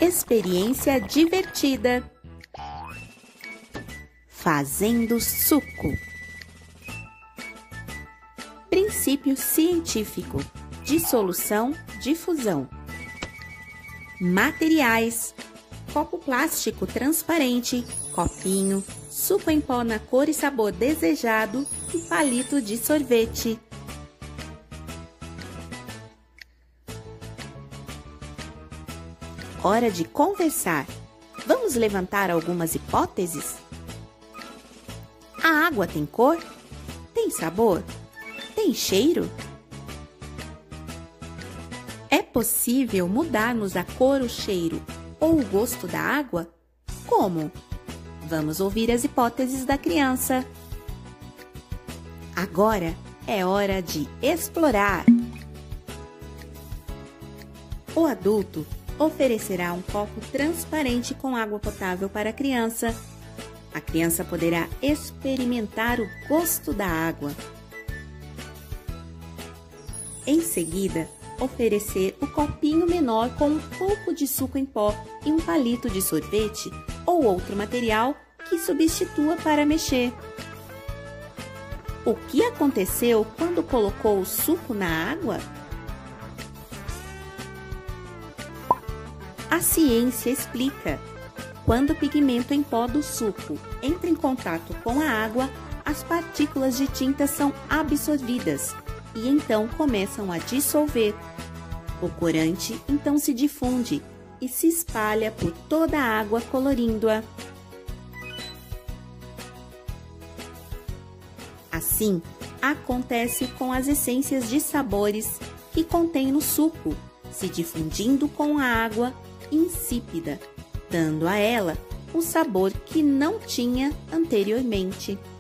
experiência divertida. Fazendo suco. Princípio científico: dissolução, difusão. Materiais: copo plástico transparente, copinho, suco em pó na cor e sabor desejado e palito de sorvete. Hora de conversar. Vamos levantar algumas hipóteses? A água tem cor? Tem sabor? Tem cheiro? É possível mudarmos a cor, o cheiro ou o gosto da água? Como? Vamos ouvir as hipóteses da criança. Agora é hora de explorar. O adulto oferecerá um copo transparente com água potável para a criança. A criança poderá experimentar o gosto da água. Em seguida, oferecer o copinho menor com um pouco de suco em pó e um palito de sorvete ou outro material que substitua para mexer. O que aconteceu quando colocou o suco na água? A ciência explica. Quando o pigmento em pó do suco entra em contato com a água, as partículas de tinta são absorvidas e então começam a dissolver. O corante então se difunde e se espalha por toda a água, colorindo-a. Assim, acontece com as essências de sabores que contém no suco, se difundindo com a água insípida, dando a ela o sabor que não tinha anteriormente.